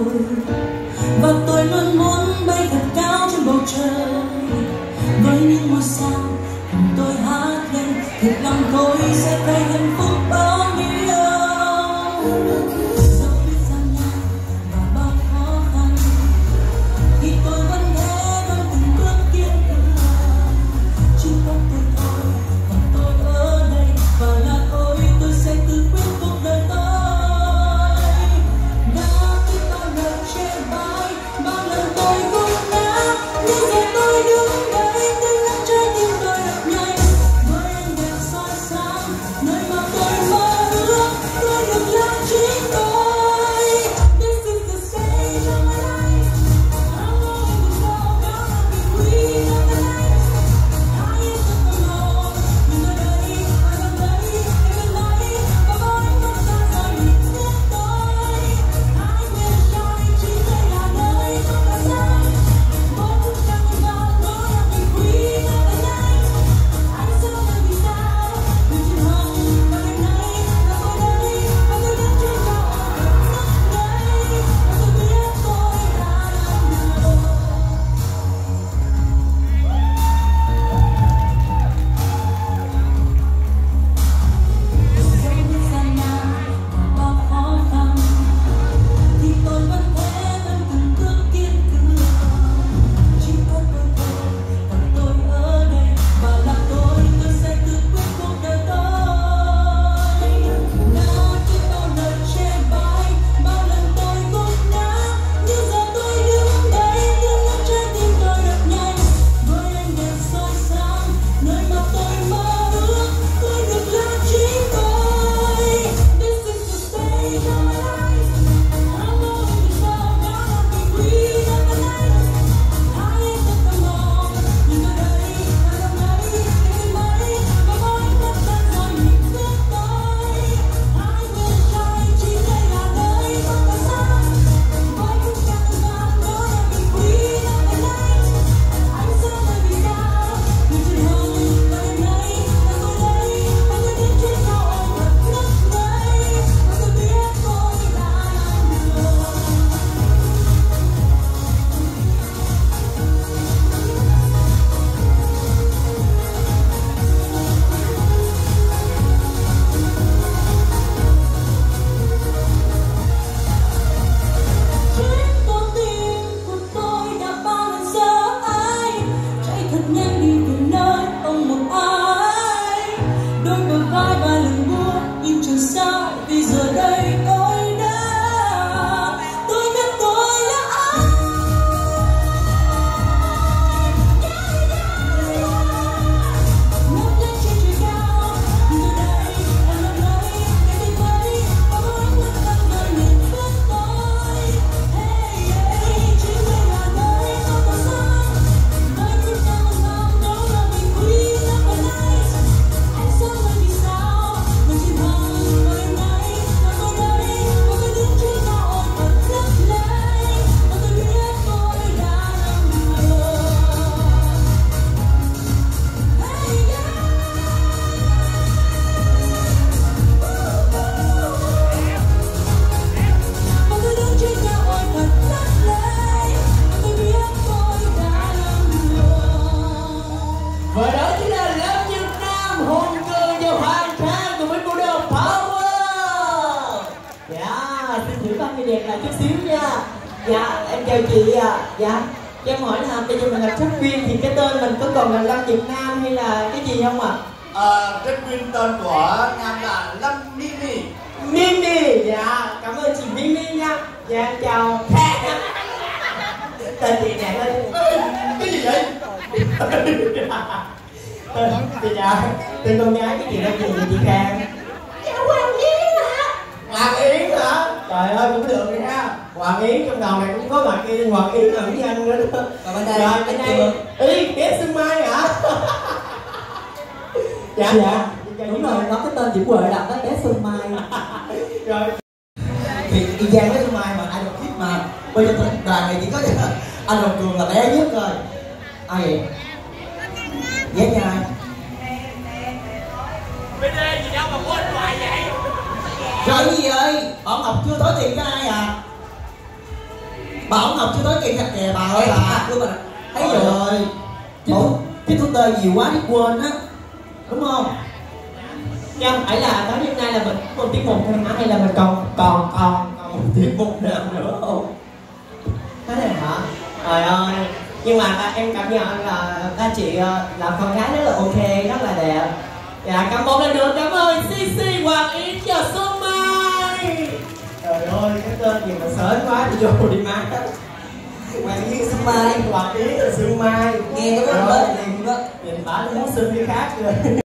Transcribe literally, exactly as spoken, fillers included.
tôi, và tôi luôn muốn bay thật cao trên bầu trời với những ngôi sao cùng tôi hát lên thật lòng tôi sẽ thấy hạnh phúc bao nhiêu. Dẫu biết gian nan và bao khó khăn thì tôi vẫn thế vẫn từng bước kiên cường. Chỉ có tôi thôi và tôi ở đây, và là tôi tôi sẽ tự quyết cuộc đời tôi. Đã biết bao lần trên vai, bao lần tôi cũng ngã, nhưng giờ tôi đứng đây từng nắm trái tim tôi đập nhanh với ánh đèn soi sáng nơi mà tôi mơ ước tôi được là chính tôi. This is the stage of my life. I'm going to go, gonna be queen of the night. I am the alone, nhưng ở đây, ở gần đây, em bên đây, và bao ánh mắt xa xôi nhìn trước tôi. I will shine, chỉ đây là nơi tôi đã sáng. Mỗi phút trăng vàng, gonna be queen of the night. Anh sẽ là vì sao, vì trên hồng, và đêm nay là tôi đây, và tôi đứng trên cao ở đất nước đây, và tôi biết tôi đã làm được. Dẫu biết gian nan và bao khó khăn thì tôi vẫn thế vẫn từng bước kiên cường. Chỉ có tôi thôi và tôi ở đây, và là tôi tôi sẽ tự quyết cuộc đời tôi. Đã biết bao lần trên vai, bao lần tôi cũng ngã, nhưng giờ tôi đứng đây từng nắm trái tim tôi đập nhanh với ánh đèn soi sáng nơi mà tôi mơ ước tôi được là chính tôi. This is the stage of my life. I'm going to go, gonna be queen of the night. I am the alone, nhưng ở đây, ở gần đây, em bên đây, và bao ánh mắt xa xôi nhìn trước tôi. I will shine, chỉ đây là nơi tôi đã sáng. Mỗi phút trăng vàng, gonna be queen of the night. Anh sẽ là vì sao, vì trên hồng, và đêm nay là tôi đây, và tôi đứng trên cao ở đất nước đây, và tôi biết tôi đã làm được. Trái con tim của tôi đã bao lần sợ ai, chạy thật nhanh đi về nơi không một ai. Đôi bờ vai ba lần buông nhưng chẳng sao, vì giờ đây tôi đã tôi biết tôi là ai. Ngước lên trên trời cao, nhưng ở đây, ở lần đây, em bên đây, và bao ánh mắt xa xôi nhìn trước tôi. Hey, hey, chỉ đây là nơi tôi đã sáng. Mỗi phút trăng vàng, gonna be queen of the night. Anh sẽ là vì sao, vì trên hồng, và đêm nay là tôi đây, và tôi đứng trên cao ở đất nước này, và tôi biết tôi đã làm được. Hey, yeah. Và tôi đứng trên cao ở đất nước này, và tôi biết tôi đã làm được. Và đó chính là Lâm Nhật Nam hùng cường và hoàn trang cùng với cô đơn Power. Dạ, xin thử con người đẹp lại chút xíu nha. Dạ, em chào chị ạ. Dạ, cho em hỏi là bây giờ mình là trách viên thì cái tên mình có còn là Lâm Nhật Nam hay là cái gì không ạ? Ờ, trách viên tên của Nam là Lâm Mimi. Mimi, dạ, cảm ơn chị Mimi nha. Dạ, em chào. Tên chị đẹp lên. Ê, cái gì vậy? Chị dạ, tên con gái cái chị tên gì vậy chị Khang? Dạ Hoàng Yến hả? Hoàng Yến hả? Trời ơi cũng được rồi ha. Hoàng Yến trong đầu này cũng có mặt kia Hoàng Yến là Mỹ Anh nữa đó. Còn bên đây, Rồi anh bên đây. đây, ý bé Xuân Mai hả? Dạ Dạ, đúng rồi, nó cái tên Diễm Huệ đặt đó, bé Xuân Mai. Rồi Thì y chang với Xuân Mai mà ai đồng kiếp mà. Bây giờ đoàn này chỉ có anh Đồng Cường là bé nhất rồi. Ai vậy? Ghét nha ai? Bên đây gì đâu mà quên hoài vậy? Rồi cái gì ơi? Bọn Ngọc chưa tối tiền cho ai à? Bảo Ngọc chưa nói kỳ thật kìa bà ơi bà. Đúng rồi. Thấy Trời chưa? ơi. Chứ chứ tôi tê nhiều quá đi quên á. Đúng không? Không, phải là nói như nay là mình một tiết mục thôi hả? Hay là mình còn còn còn còn một tiết mục nào nữa không? Thế này hả? Trời ơi. Nhưng mà à, em cảm nhận là các chị à, làm con gái rất là ok, rất là đẹp. Dạ, cảm ơn lần nữa, cảm ơn xê xê Hoàng Yến và Xuân Mai. Trời ơi, cái tên gì mà sến quá, đi vô đi má. Hoàng Yến Xuân Mai, Hoàng Yến là Xuân Mai. Nghe cái đó bớt liền đó. Nhìn bả nó muốn xưng cái khác rồi.